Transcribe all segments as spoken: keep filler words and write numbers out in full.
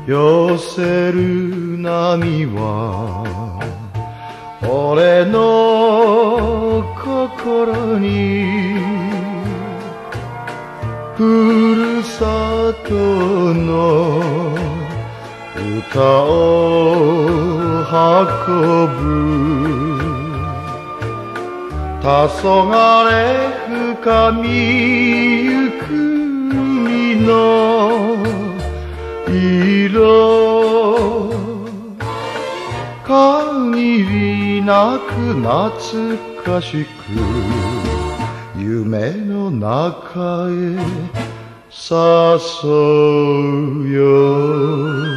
寄せる波は俺の心にふるさとの歌を運ぶ黄昏深みゆく海の色限りなく懐かしく夢の中へ誘うよ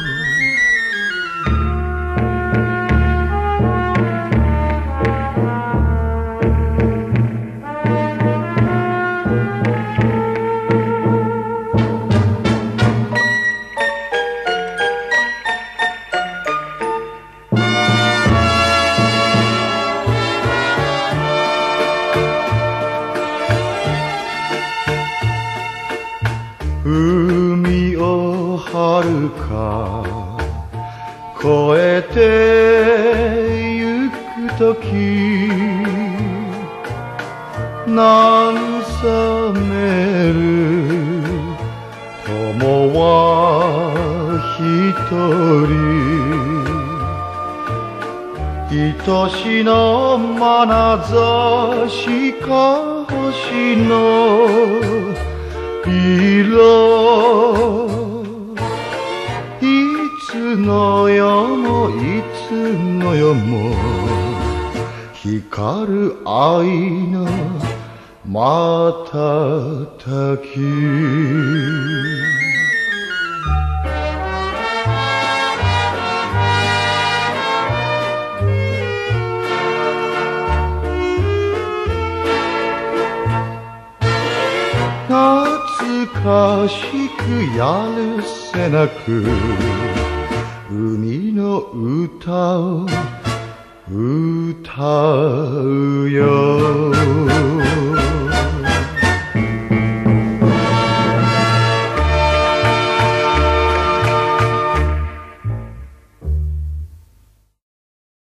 海を遥か越えてゆくとき慰める友は一人愛しの眼差しか星の色いつの世もいつの世も光る愛の瞬き懐かしくやるせなく海の歌を歌うよ